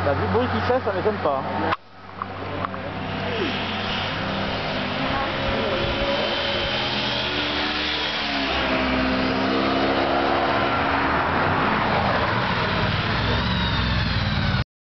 Bah, vu le bruit qu'il fait, ça m'étonne pas.